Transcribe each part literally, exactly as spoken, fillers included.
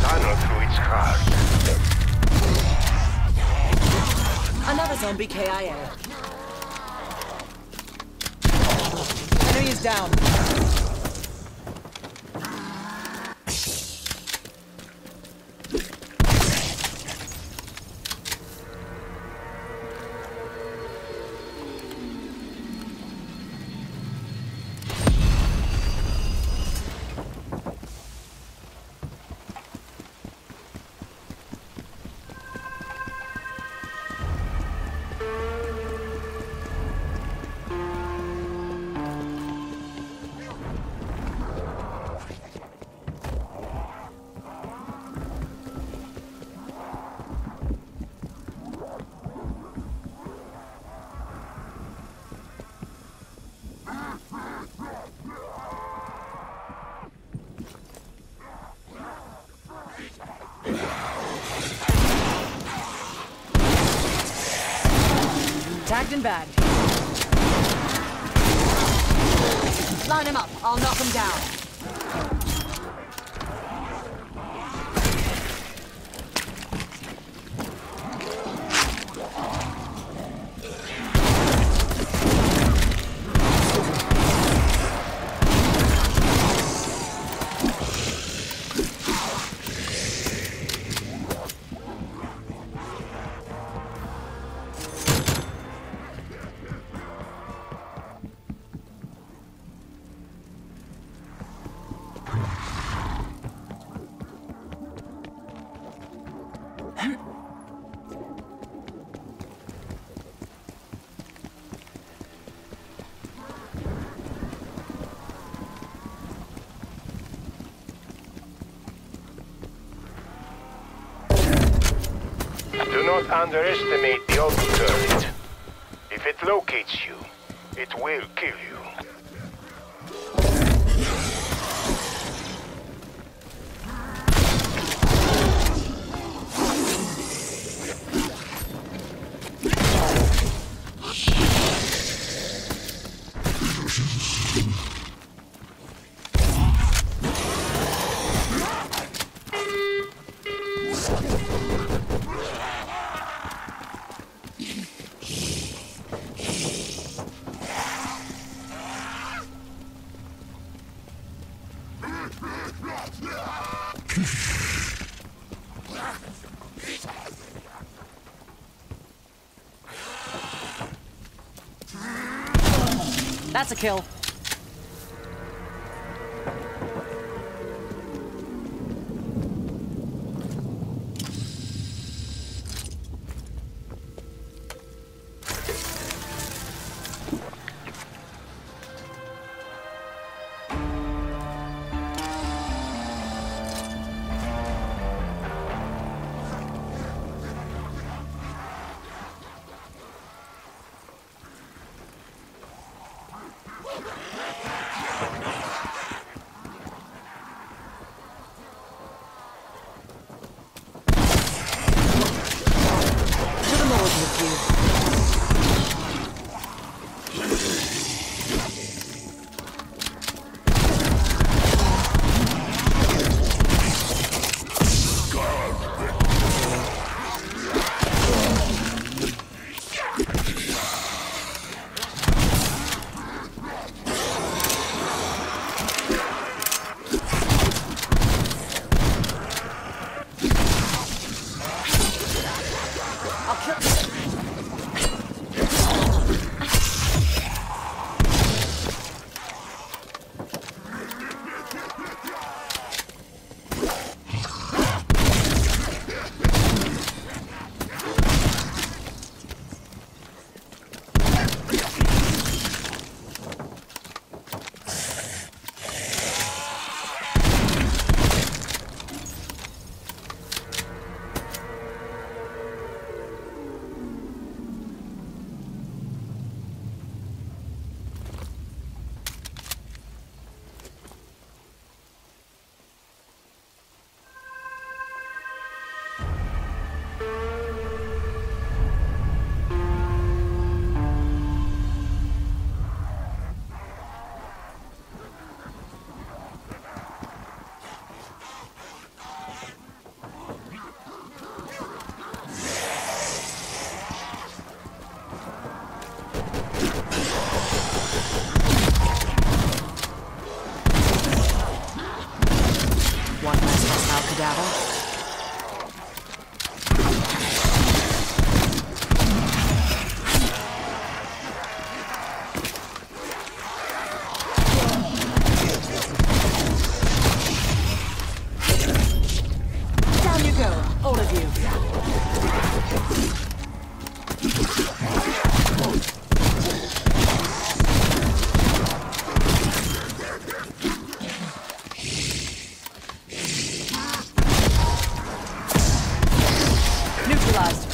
tunnel through its heart. Another zombie K I A. Enemy is down. Tagged and bagged. Line him up. I'll knock him down. Do not underestimate the auto turret. If it locates you, it will kill you. That's a kill. now, cadaver. Down you go, all of you. Neutralized.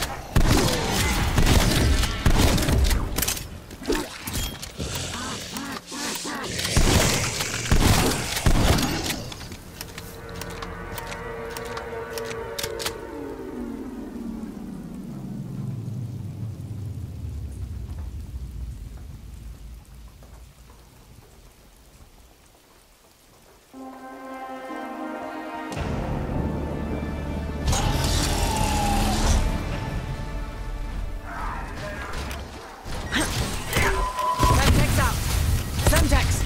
Semtex out. Semtex.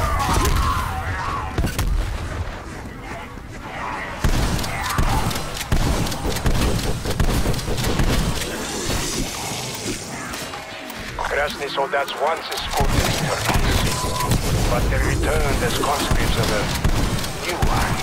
Krasny soldiers once escorted returnees, but they returned as conscripts of a new army.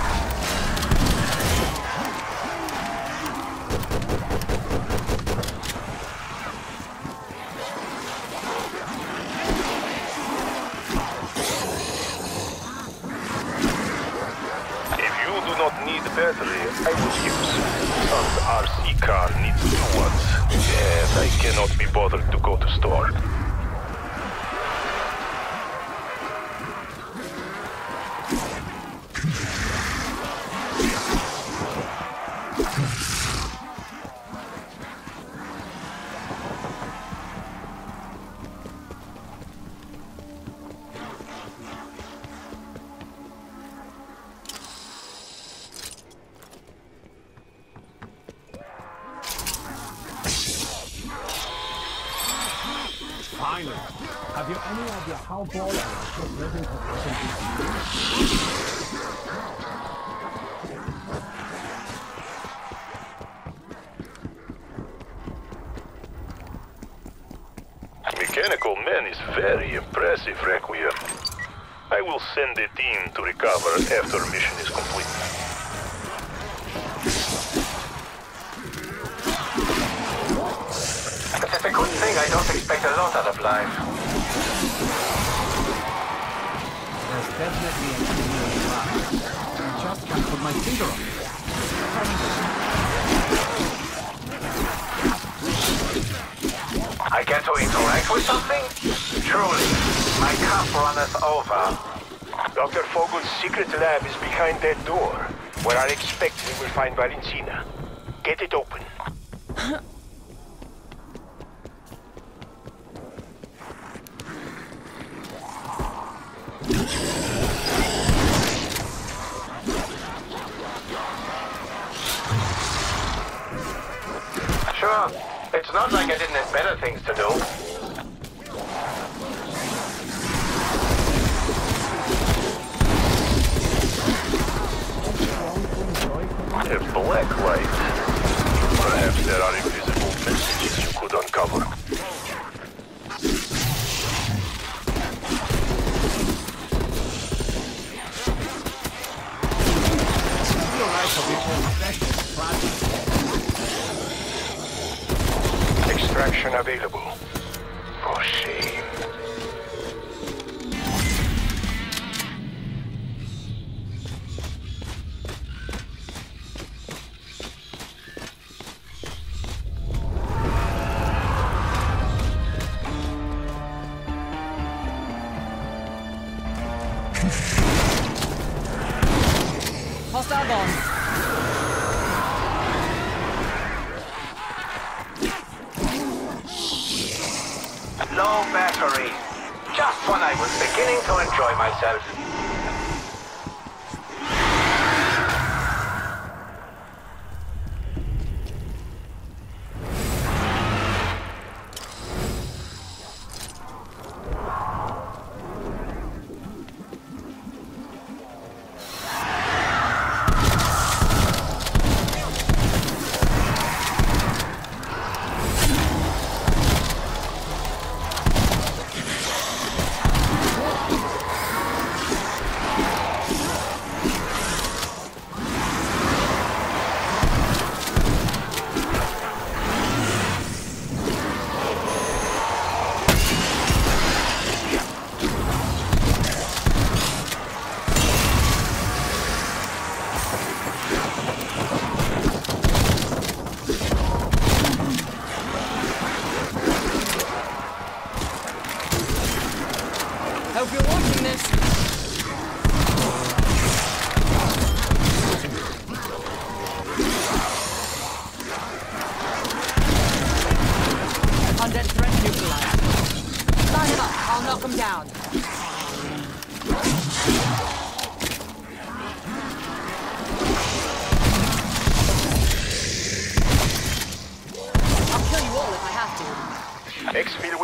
If you do not need battery, I will use. Some R C car needs new ones, and I cannot be bothered to go to store. Finally, have you any idea how bored I was just living for twenty Mechanical man is very impressive, Requiem. I will send a team to recover after mission is complete. It's a good thing I don't expect a lot out of life. There's definitely an enemy nearby. I just can't put my finger on it. I get to interact with something? Truly, my cup runneth over. Doctor Vogel's secret lab is behind that door, where I expect we will find Valentina. Get it open. Sure, it's not like I didn't have better things to do. A black light. Perhaps there are invisible messages you could uncover. Extraction available. For shame. Hostile bomb. Low battery. Just when I was beginning to enjoy myself.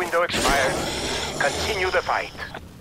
window expired. Continue the fight.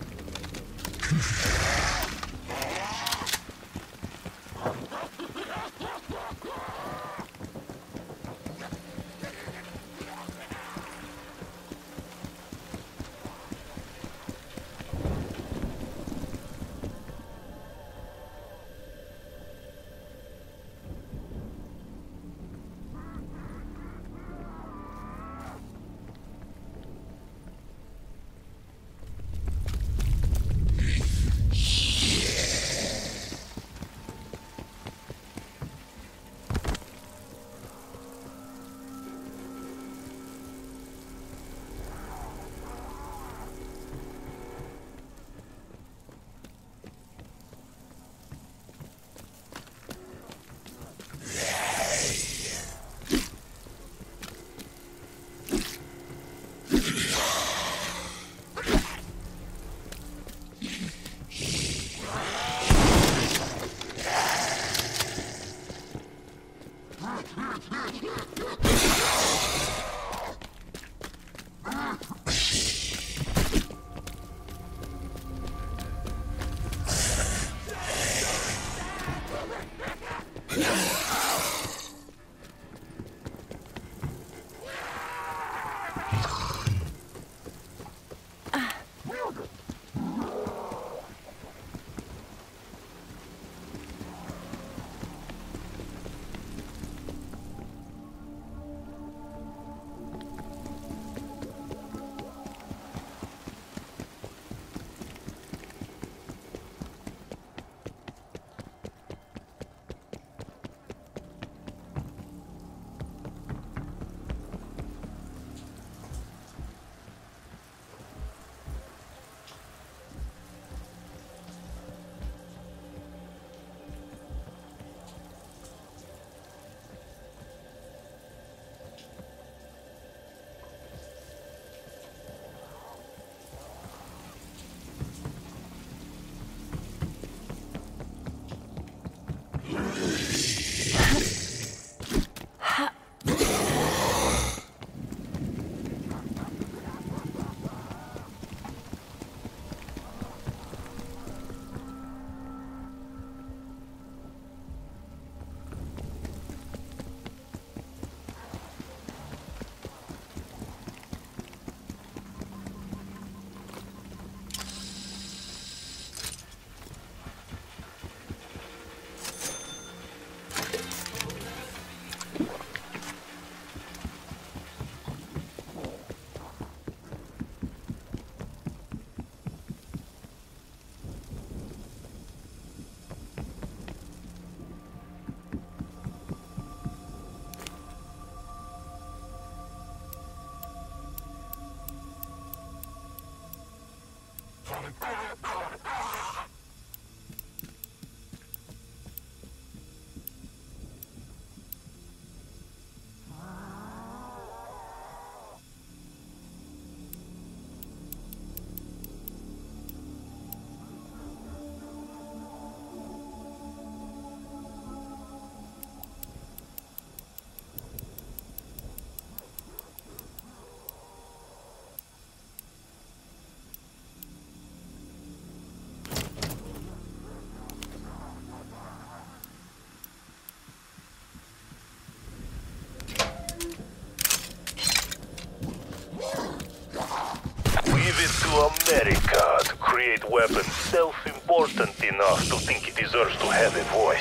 America to create weapons self-important enough to think it deserves to have a voice.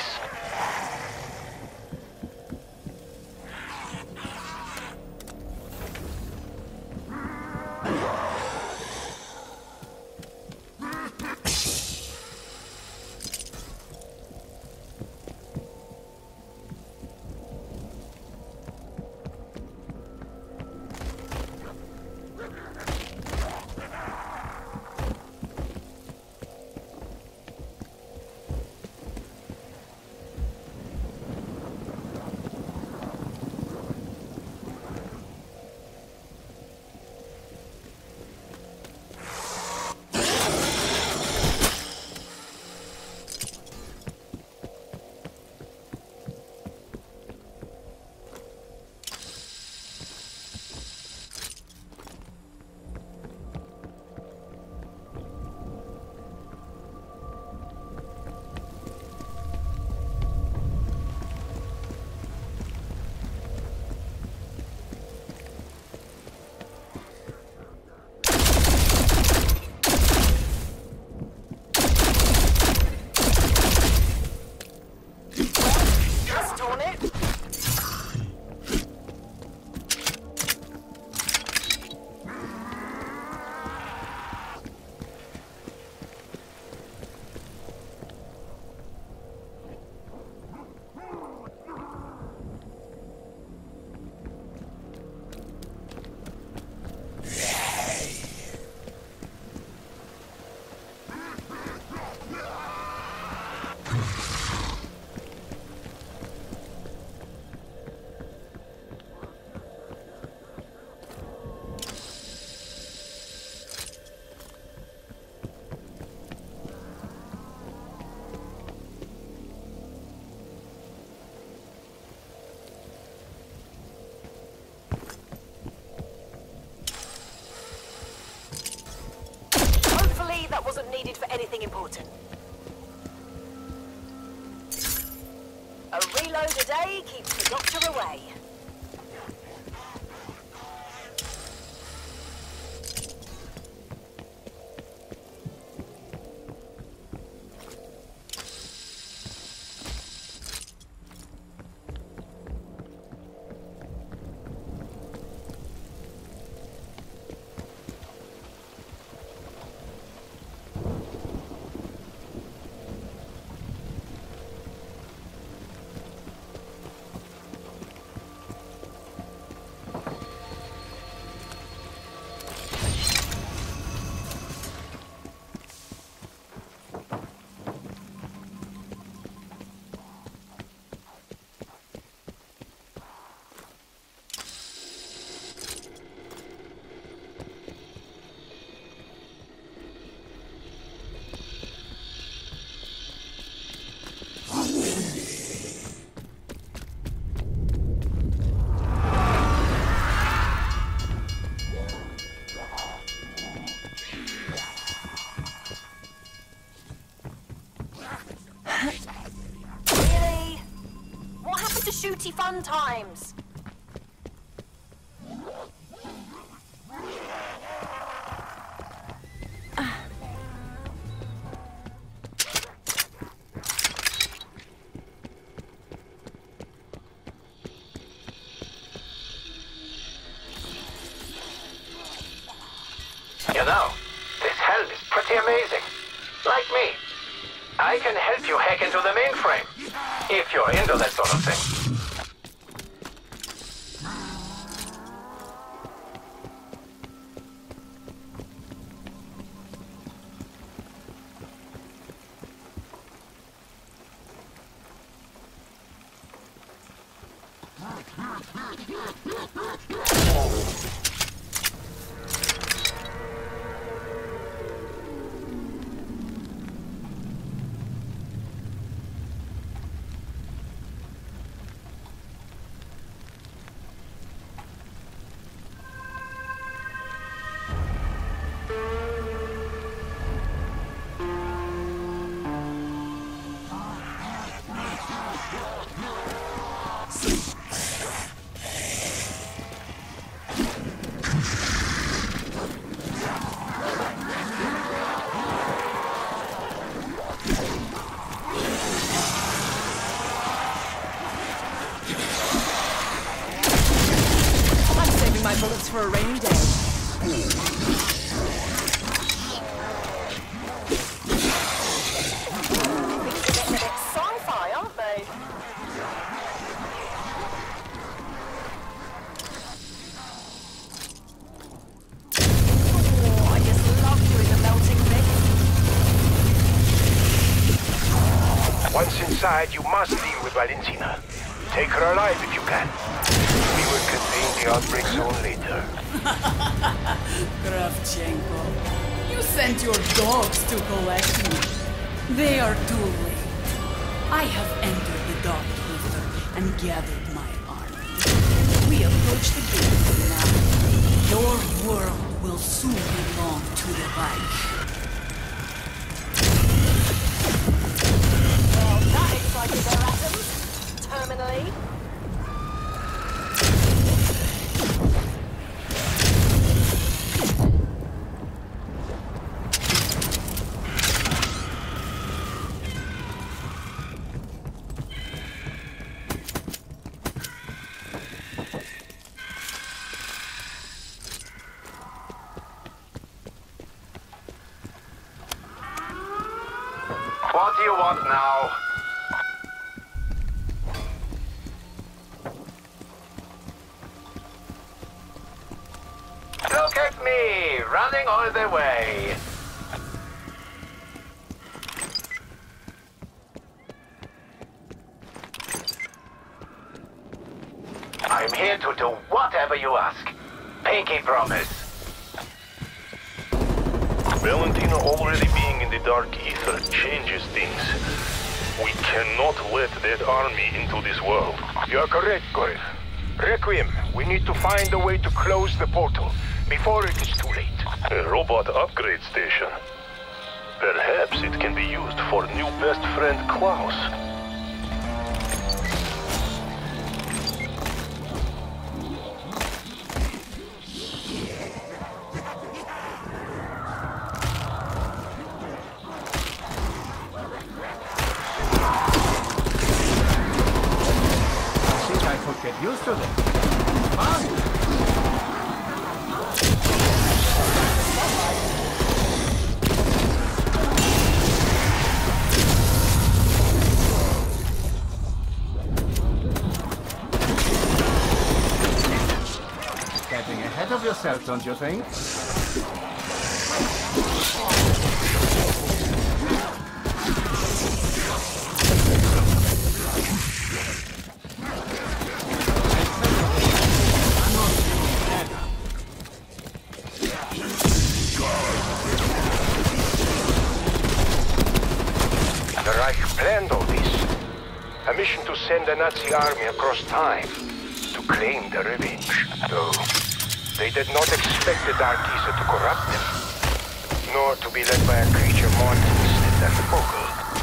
nothing important. A reload a day keeps the doctor away. Shooty fun times. You know, this helm is pretty amazing. Like me. I can help you hack into the mainframe, if you're into that sort of thing. Bullets for a rainy day. Things are getting a bit sci-fi, aren't they? Oh, I just love doing the melting thing. Once inside, you must deal with Valentina. Take her alive if you can. We will contain the outbreak zone later. Kravchenko, you sent your dogs to collect me. They are too late. I have entered the Dark Ether and gathered my army. We approach the gates now. Your world will soon belong to the Reich. Well, that excited their atoms. Terminally. What do you want now? Look at me, running all the way. I'm here to do whatever you ask. Pinky promise. Valentina already being in the Dark Ether changes things. We cannot let that army into this world. You are correct, Gorif. Requiem, we need to find a way to close the portal before it is too late. A robot upgrade station. Perhaps it can be used for new best friend Klaus. I think I could get used to this. Fun! Getting ahead of yourself, don't you think? The Reich planned all this. A mission to send a Nazi army across time to claim the revenge. Though they did not expect the Darkisa to corrupt them, nor to be led by a creature more twisted than Vogel.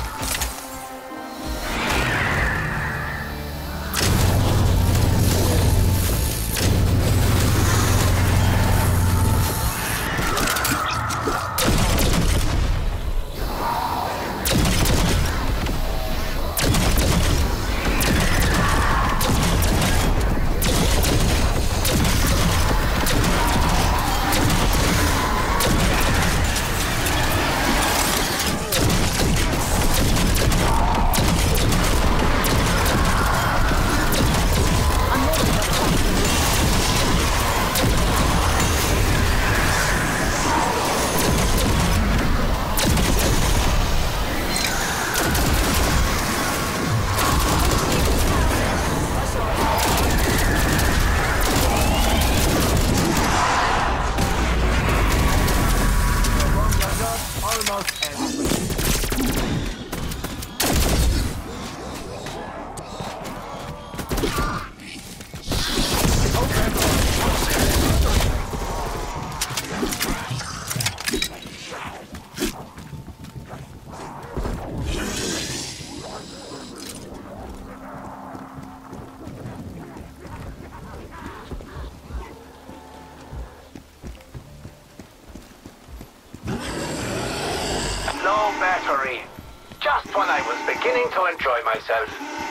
No battery. Just when I was beginning to enjoy myself.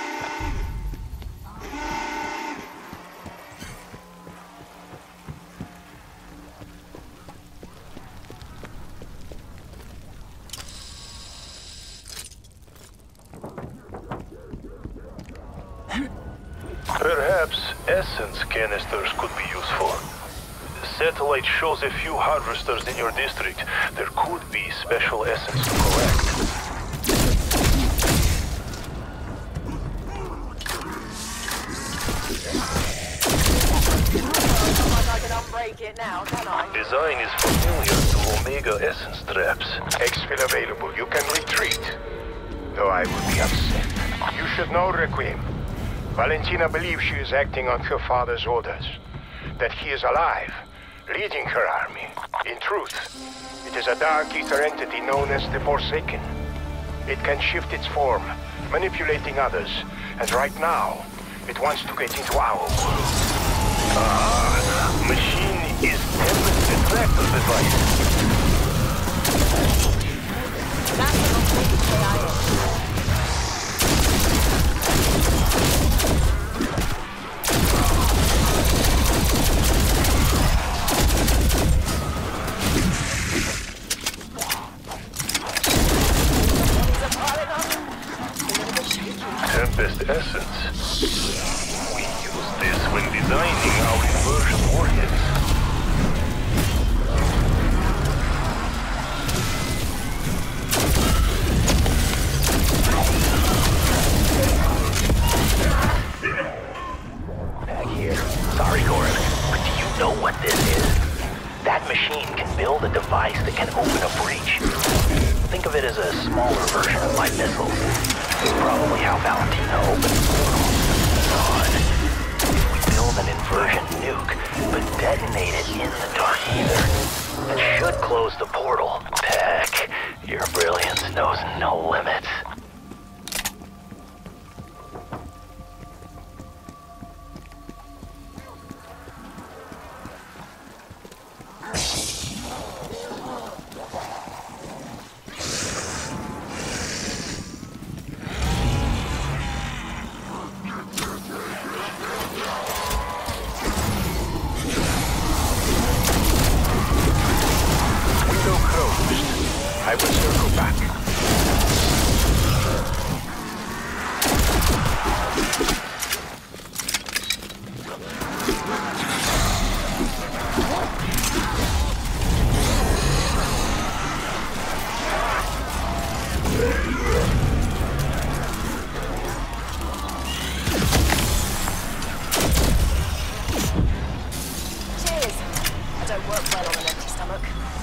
Perhaps essence canisters could be useful. Satellite shows a few harvesters in your district. There could be special essence to collect. I can unbreak it now, can I? Design is familiar to Omega essence traps. Exfil available. You can retreat. Though I would be upset. You should know, Requiem. Valentina believes she is acting on her father's orders. That he is alive, leading her army. In truth, it is a dark ether entity known as the Forsaken. It can shift its form, manipulating others, and right now, it wants to get into our world. Ah, machine is Tempest extractor device. That's what I'm thinking today. Tempest essence. We use this when designing our inversion warheads. Back here. Sorry, Goran, but do you know what this is? That machine can build a device that can open a breach. Think of it as a smaller version of my missiles. It's probably how Valentina opens portals. God. If we build an inversion nuke, but detonate it in the dark ether, It should close the portal. Peck, your brilliance knows no limits. I will circle back. Cheers. I don't work well on an empty stomach.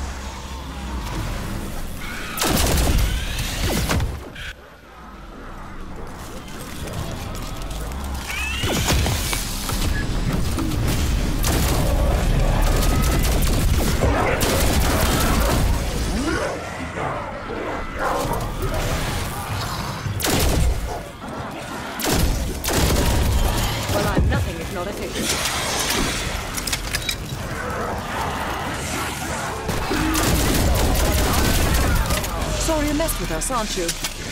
Well, I'm nothing if not a ticket. Sorry you messed with us, aren't you?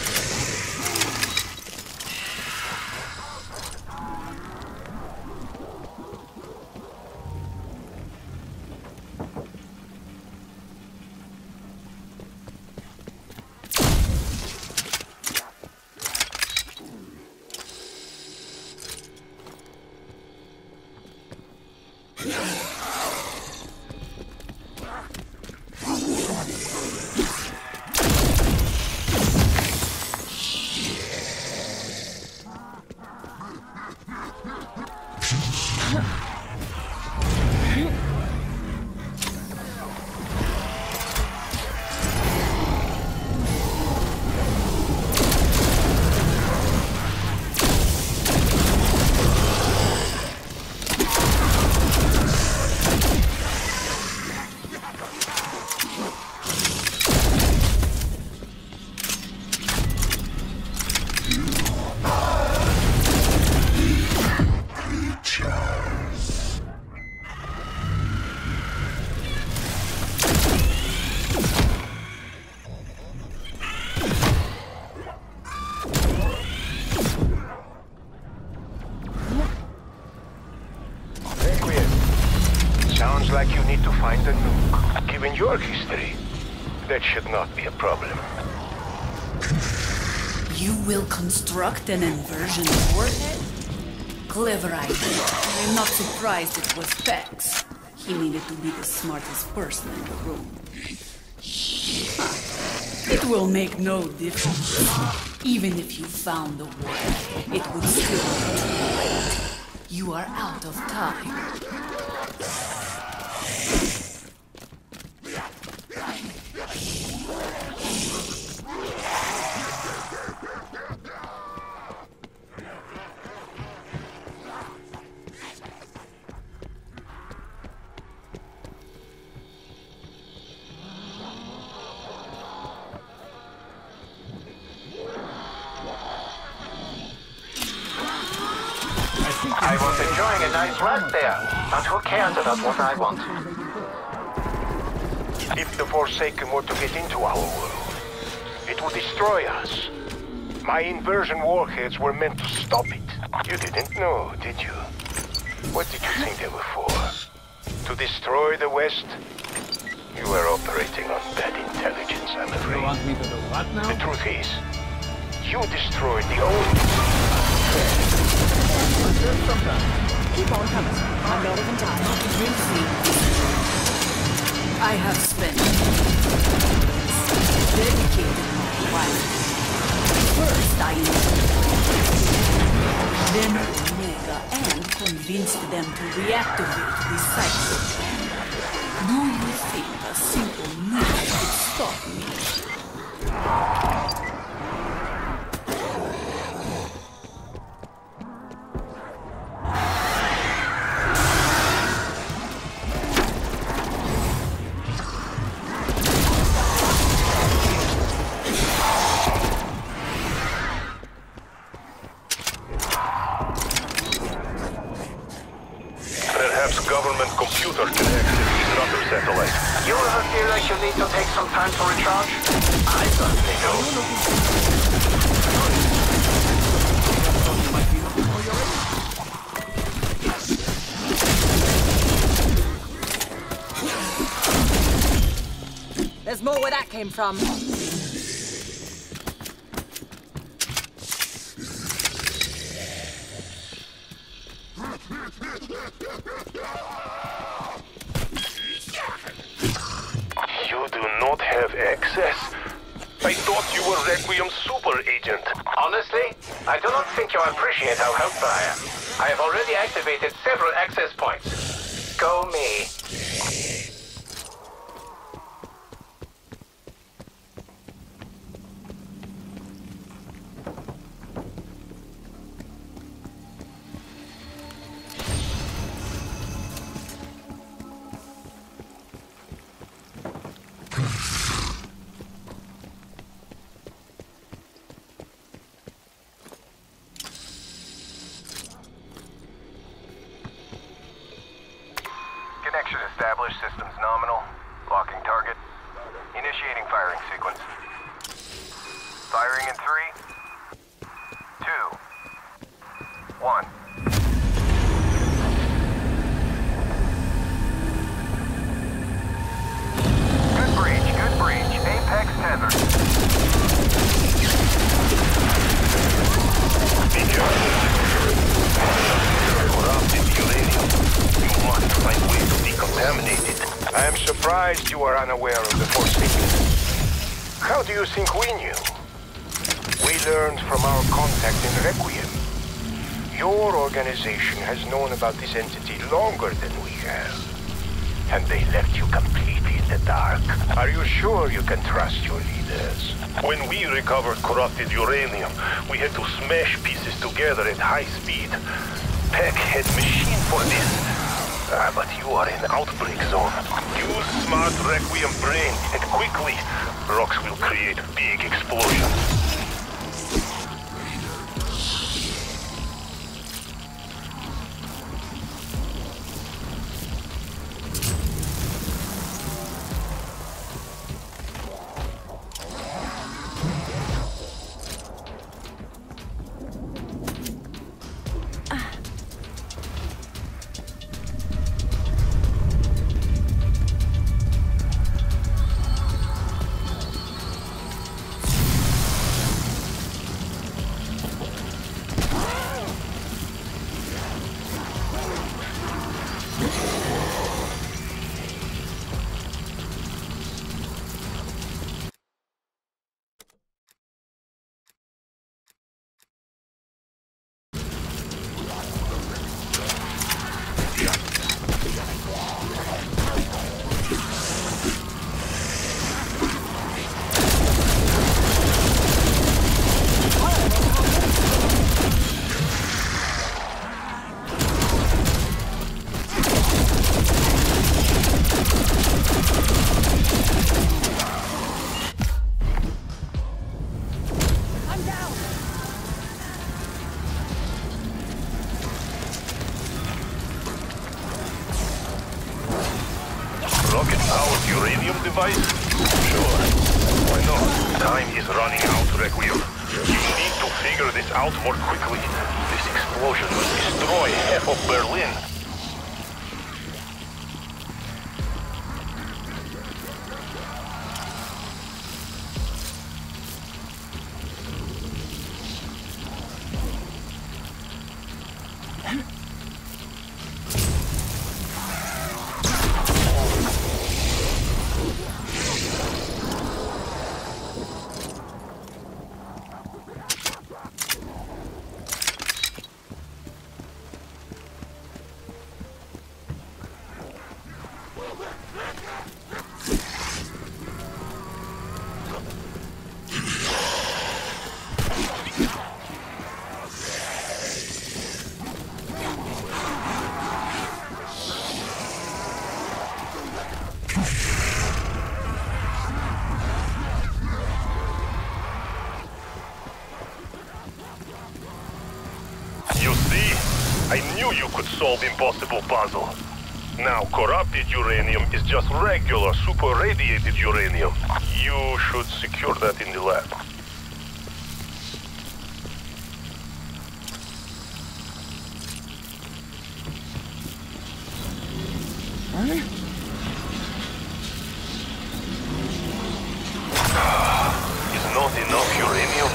Sounds like you need to find a nuke. Given your history, that should not be a problem. You will construct an inversion warhead? Clever idea. I'm not surprised it was Pex. He needed to be the smartest person in the room. Huh. It will make no difference. Even if you found the warhead, it would still be too late. You are out of time. I was enjoying a nice rest there, but who cares about what I want? If the Forsaken were to get into our world, it would destroy us. My inversion warheads were meant to stop it. You didn't know, did you? What did you think they were for? To destroy the West? You were operating on bad intelligence, I'm You afraid. want me to do what now? The truth is, you destroyed the only... Just sometime. Keep on coming. I'm not even tired. We'll see. I have spent dedicated my life. First I then Omega and convinced them to reactivate the cycle. Do you think a simple nuke could stop me? government computer can access this router satellite. You ever feel like you need to take some time to recharge? I certainly do. There's more where that came from. You do not have access? I thought you were Requiem super agent. Honestly, I do not think you appreciate how helpful I am. I have already activated several access points. Go me. Connection established, systems nominal. Locking target. Initiating firing sequence. Firing in three, two, one. Good breach, good breach. Apex tethered. Be careful. Corrupted uranium. You must find ways to decontaminate it. I am surprised you are unaware of the Forsaken. How do you think we knew? We learned from our contact in Requiem. Your organization has known about this entity longer than we have. And they left you completely in the dark. Are you sure you can trust your leaders? When we recovered corrupted uranium, we had to smash pieces together at high speed. Peck had machine for this. Ah, but you are in outbreak zone. Use smart Requiem brain, and quickly. Rocks will create big explosions. Rocket-powered uranium device? Sure. Why not? Time is running out, Requiem. You need to figure this out more quickly. This explosion will destroy half of Berlin. You see? I knew you could solve impossible puzzle. Now, corrupted uranium is just regular super-radiated uranium. You should secure that in the lab. Is not enough uranium?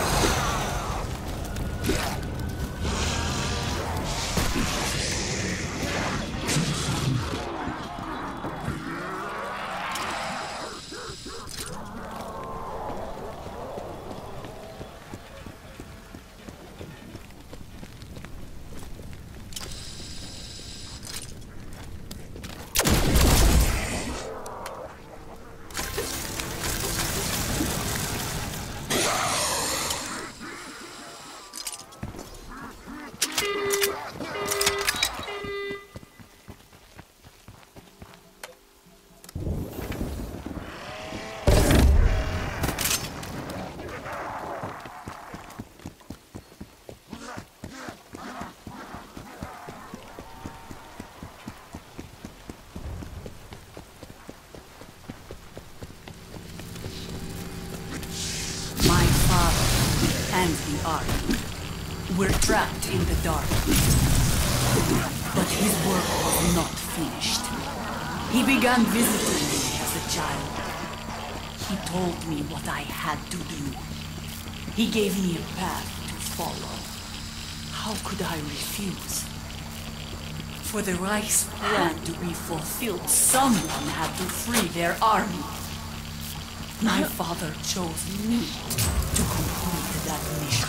And the army were trapped in the dark. But his work was not finished. He began visiting me as a child. He told me what I had to do. He gave me a path to follow. How could I refuse? For the Reich's plan to be fulfilled, someone had to free their army. My father chose me to complete that mission.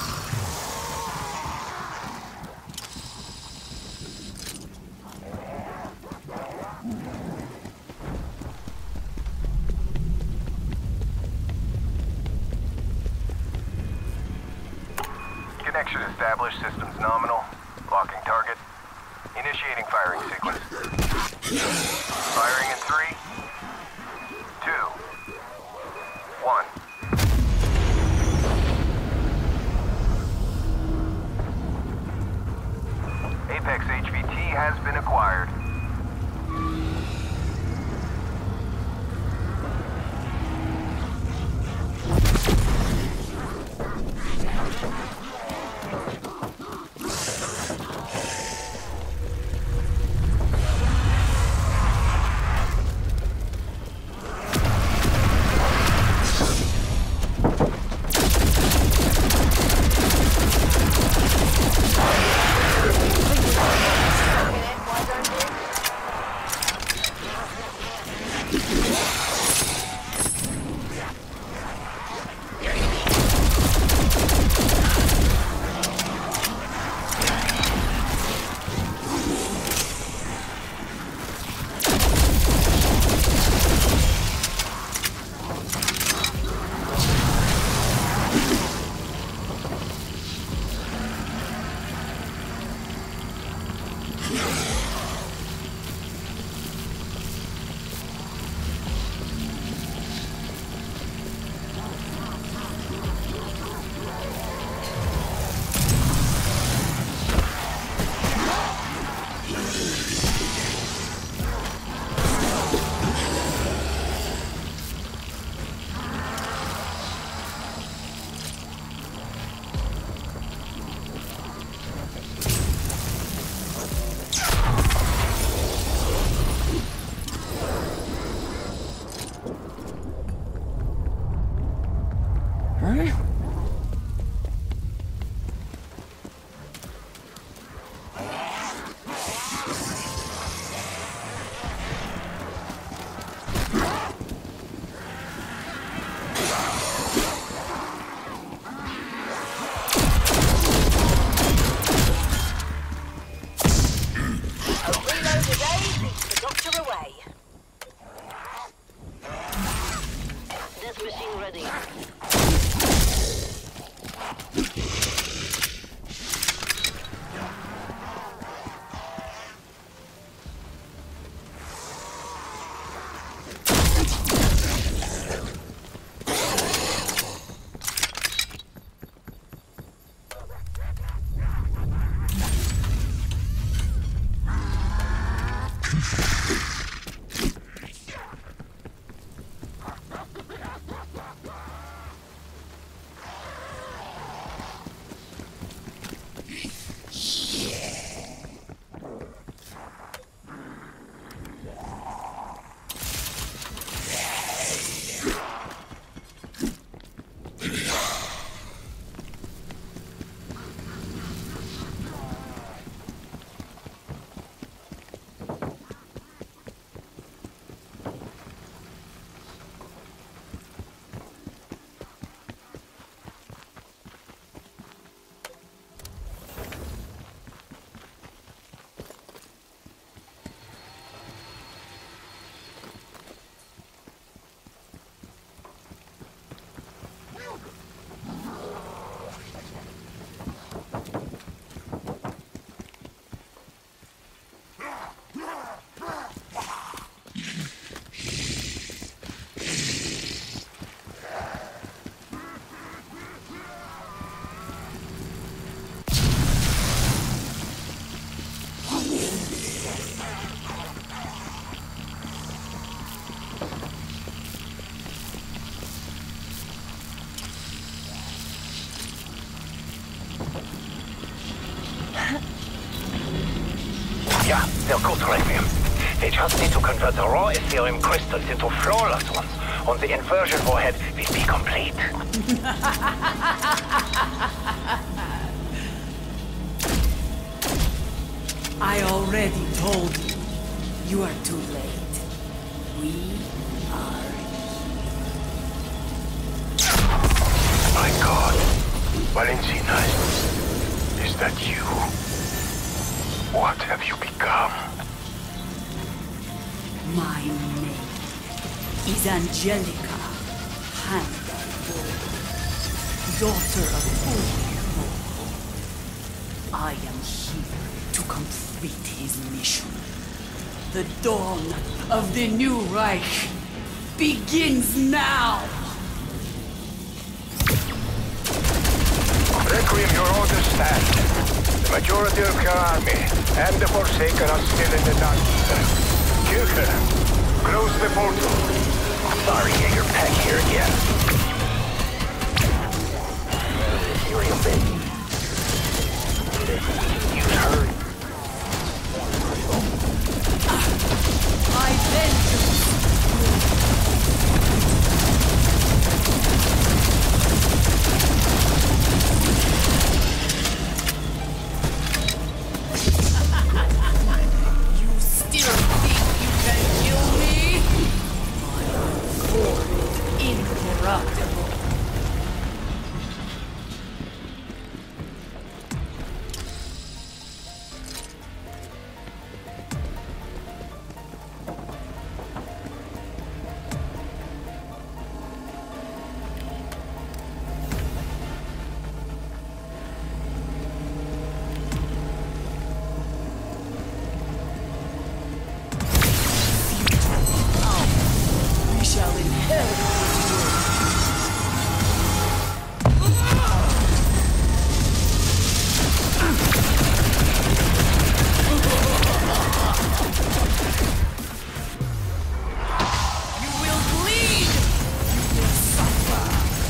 Connection established. Systems nominal. Locking target. Initiating firing sequence. Firing in three, two, one. Apex H V T has been acquired. Yeah, they're good Requiem. They just need to convert the raw Ethereum crystals into flawless ones, and the inversion warhead will be complete. I already told you. You are too late. We are My God. Valentina, is that you? What have you become? My name is Angelica Handel, daughter of Ulmo. I am here to complete his mission. The dawn of the new Reich begins now! Requiem, your orders stand. The majority of your army and the Forsaken are still in the darkness. Kircher, close the portal. Sorry, Jaeger Peck here again. Ethereum baby. Use her. My vengeance! You still think you can kill me? My sword is incorruptible. We shall inherit this world. You will bleed! You will suffer!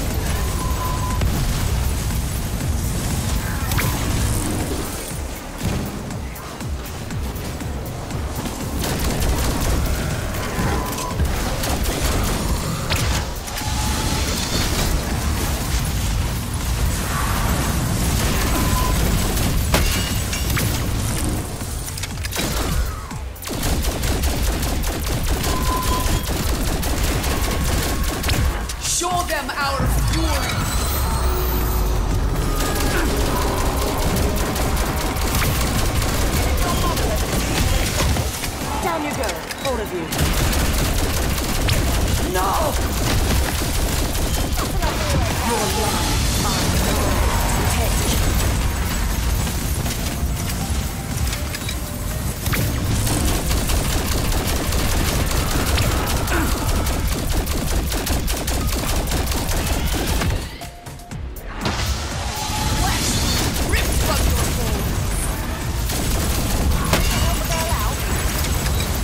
Show them our fury! Down you go, all of you. No! Your life I know to take. Flesh ripped from your bones.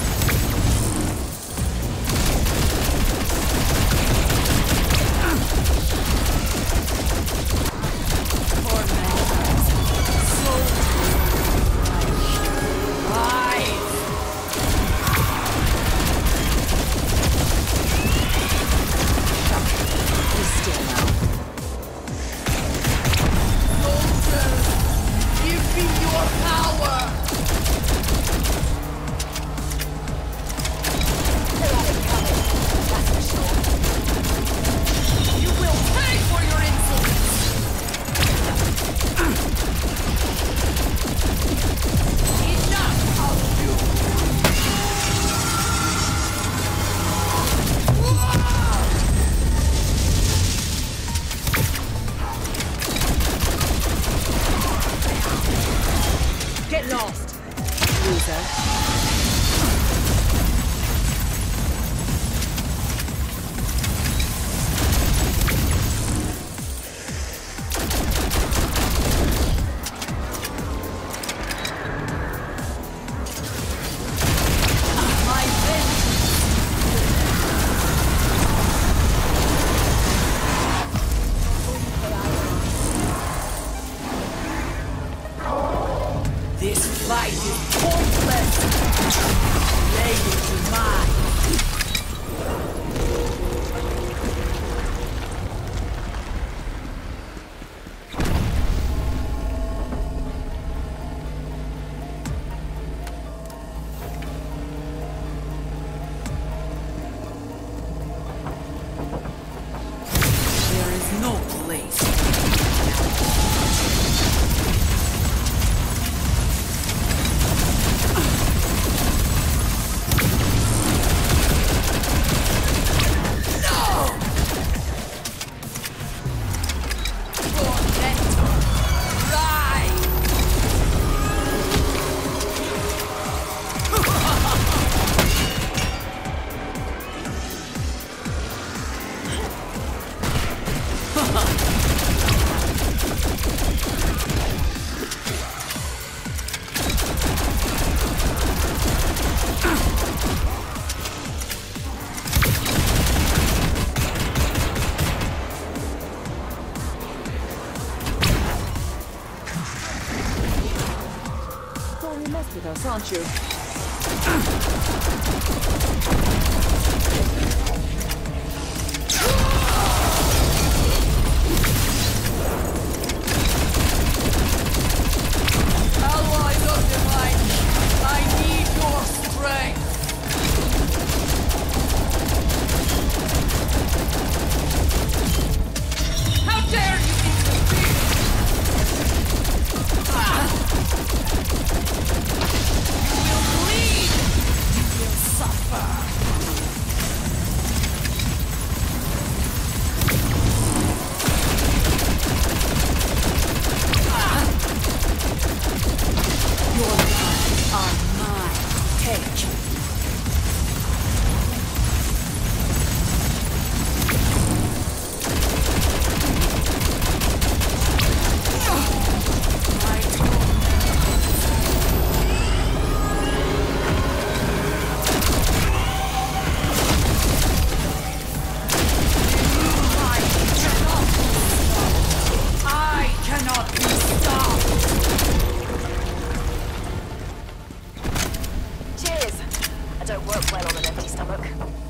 Get lost! Loser. This fight is hopeless! Lay it to mine! There is no place. With us, aren't you? Allies of divine, I need your strength. How dare you interfere? Ah. You will bleed. You will suffer. Your lives are mine. Take. My I cannot be stopped. Cheers! I don't work well on an empty stomach.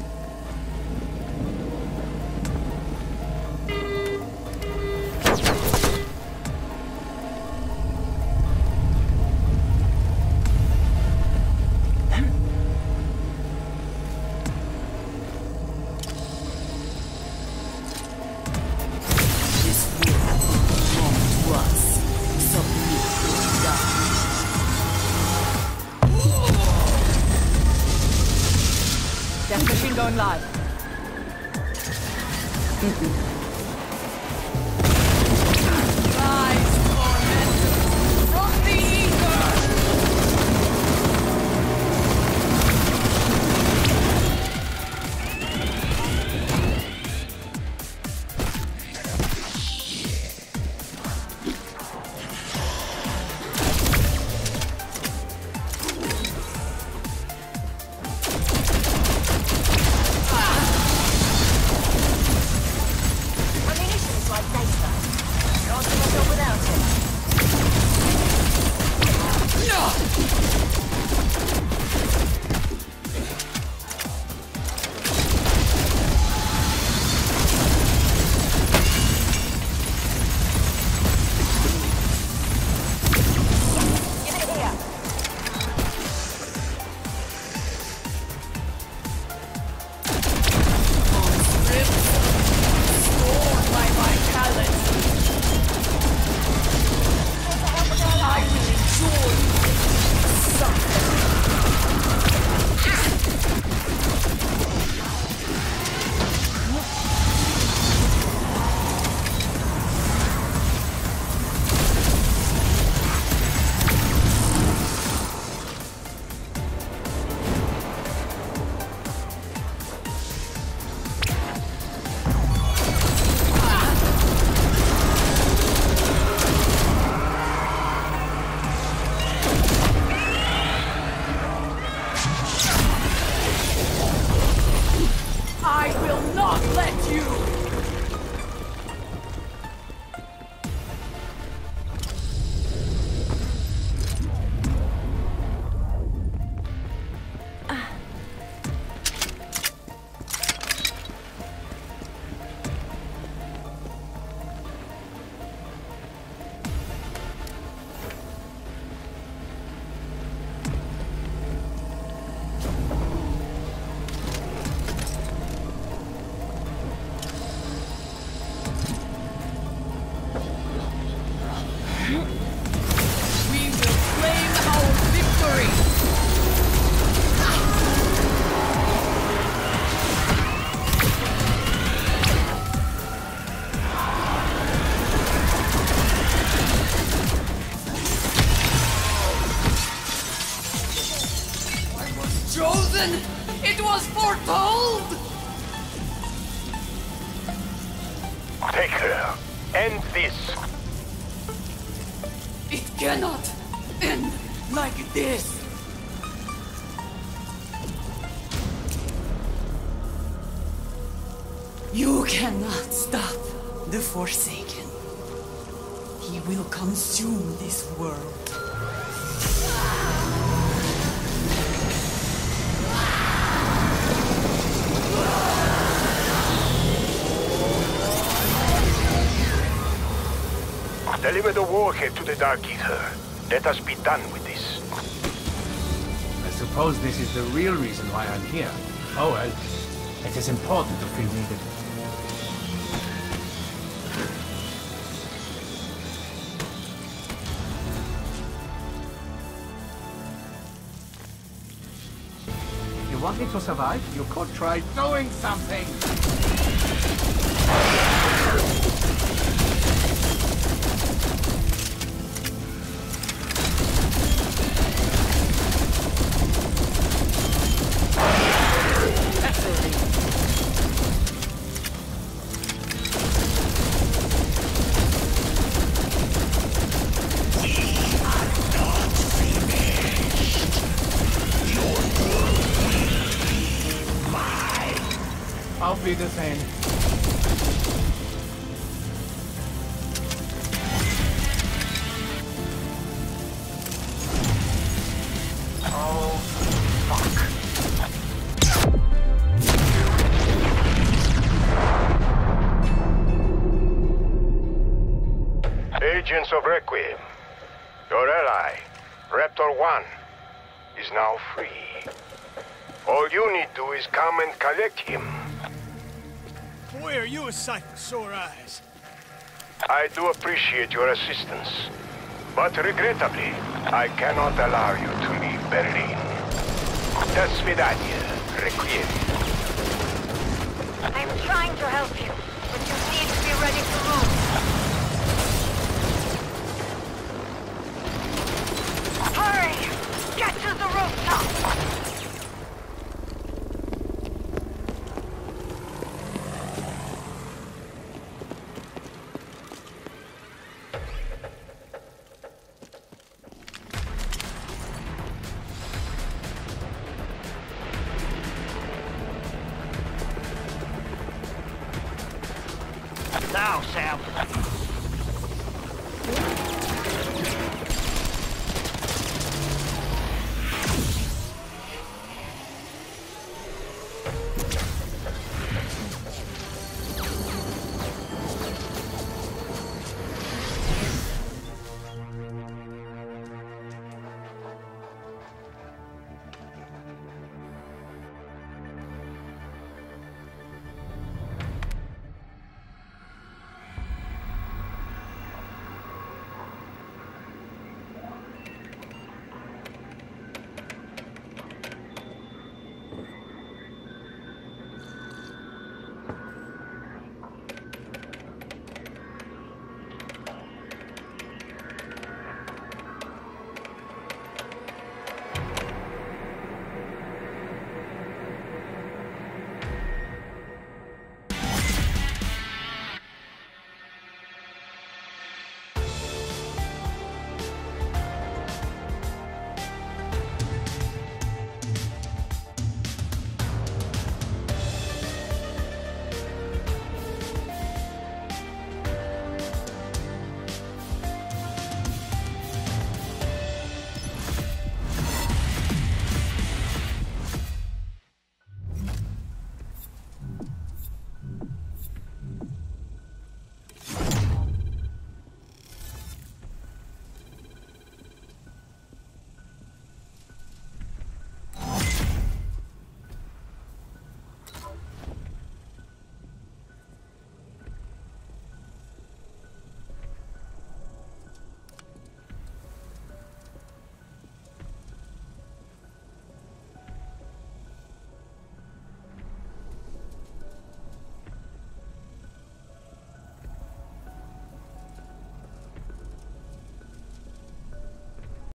This world belongs to us. Submit or die. Death machine going live. Rise, tormentor, from the ether! Ammunition is like data. Can't do my job without it. Give it here. Ribs stored by my talent. I will enjoy suck. reason! It was foretold! Take her. End this. It cannot end like this! You cannot stop the Forsaken. He will consume this world. Deliver the warhead to the Dark Eater. Let us be done with this. I suppose this is the real reason why I'm here. Oh well, it is important to feel needed. You want me to survive? You could try doing something! I'll be the same. Oh, fuck. Agents of Requiem, your ally, Raptor One, is now free. All you need to do is come and collect him. Boy, are you a sight for sore eyes. I do appreciate your assistance, but regrettably, I cannot allow you to leave Berlin. До свидания, Requiem. I'm trying to help you, but you need to be ready to move. Hurry! Get to the rooftop! Now, Sam.